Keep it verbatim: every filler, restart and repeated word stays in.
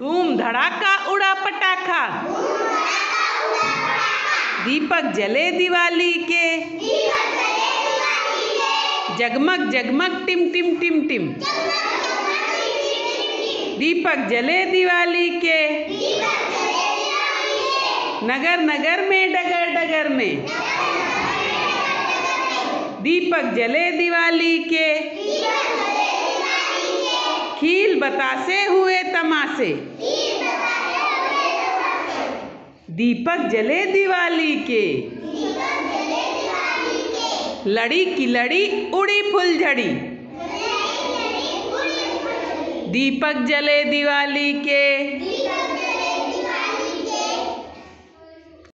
धूम धड़ाका उड़ा पटाखा, दीपक जले दिवाली के, जगमग जगमग टिम टिम टिम टिम, दीपक जले दिवाली के, नगर नगर में डगर डगर में, दीपक जले दिवाली के, खील बतासे हुए तमाशे, दीपक जले दिवाली के, लड़ी की लड़ी उड़ी फुलझड़ी, दीपक जले दिवाली के।